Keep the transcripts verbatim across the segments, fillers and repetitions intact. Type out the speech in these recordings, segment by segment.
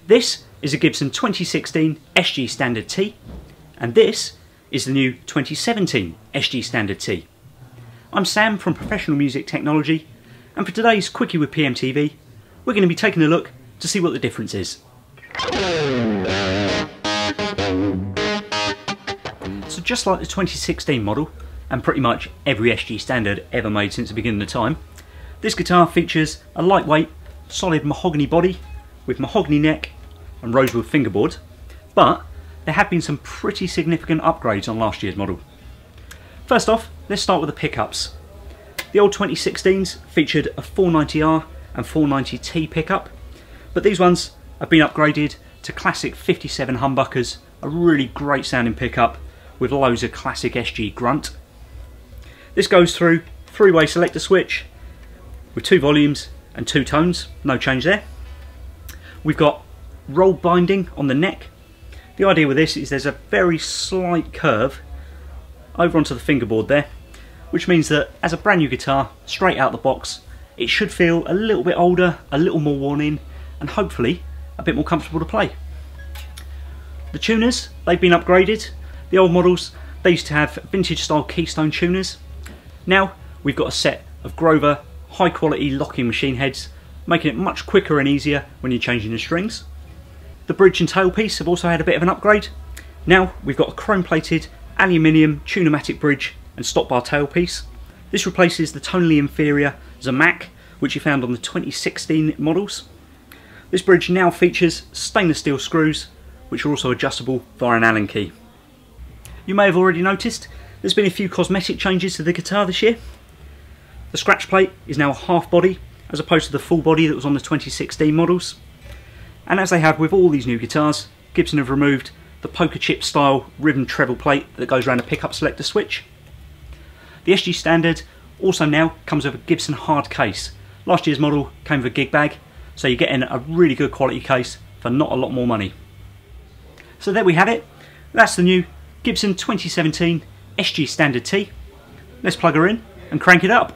This is a Gibson twenty sixteen S G Standard T, and this is the new twenty seventeen S G Standard T. I'm Sam from Professional Music Technology, and for today's Quickie with P M T V, we're going to be taking a look to see what the difference is. So just like the twenty sixteen model, and pretty much every S G Standard ever made since the beginning of time, this guitar features a lightweight, solid mahogany body with mahogany neck and rosewood fingerboard, but there have been some pretty significant upgrades on last year's model. First off, let's start with the pickups. The old twenty sixteens featured a four ninety R and four ninety T pickup, but these ones have been upgraded to classic fifty-seven humbuckers, a really great sounding pickup with loads of classic S G grunt. This goes through three-way selector switch with two volumes and two tones, no change there. We've got roll binding on the neck. The idea with this is there's a very slight curve over onto the fingerboard there, which means that as a brand new guitar, straight out the box, it should feel a little bit older, a little more worn in, and hopefully a bit more comfortable to play. The tuners, they've been upgraded. The old models, they used to have vintage style keystone tuners. Now we've got a set of Grover high quality locking machine heads, making it much quicker and easier when you're changing the strings. The bridge and tailpiece have also had a bit of an upgrade. Now we've got a chrome plated aluminium Tune-o-matic bridge and stop bar tailpiece. This replaces the tonally inferior Zamac, which you found on the twenty sixteen models. This bridge now features stainless steel screws, which are also adjustable via an Allen key. You may have already noticed there's been a few cosmetic changes to the guitar this year. The scratch plate is now a half body as opposed to the full body that was on the twenty sixteen models. And as they have with all these new guitars, Gibson have removed the poker chip style ribbon treble plate that goes around a pickup selector switch. The S G Standard also now comes with a Gibson hard case. Last year's model came with a gig bag, so you're getting a really good quality case for not a lot more money. So there we have it. That's the new Gibson twenty seventeen S G Standard T. Let's plug her in and crank it up.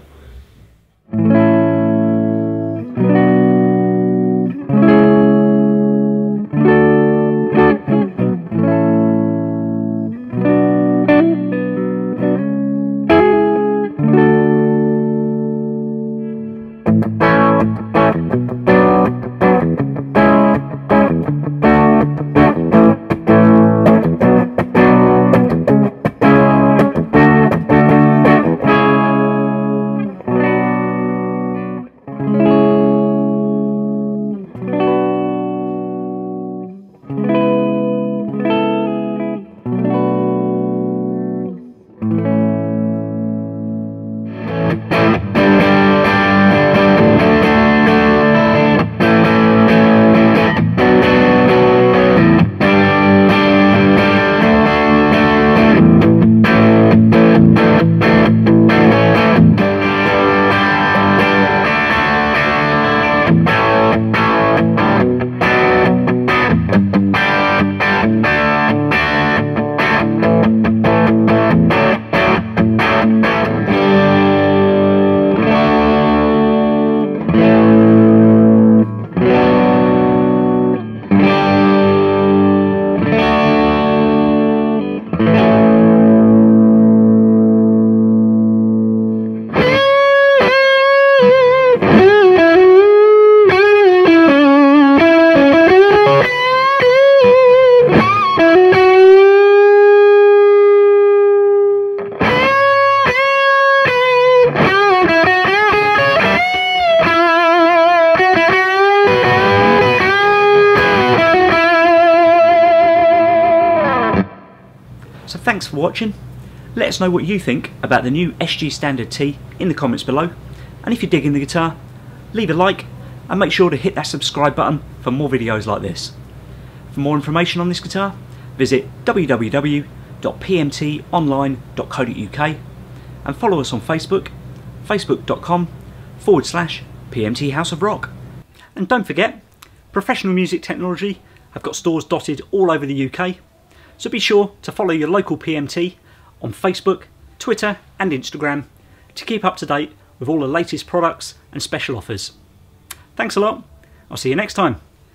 So thanks for watching. Let us know what you think about the new S G Standard T in the comments below, and if you're digging the guitar, leave a like and make sure to hit that subscribe button for more videos like this. For more information on this guitar, visit w w w dot p m t online dot co dot u k and follow us on Facebook, facebook.com forward slash PMT House of Rock. And don't forget, Professional Music Technology have got stores dotted all over the U K, so be sure to follow your local P M T on Facebook, Twitter and Instagram to keep up to date with all the latest products and special offers. Thanks a lot, I'll see you next time.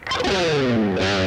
Thank you.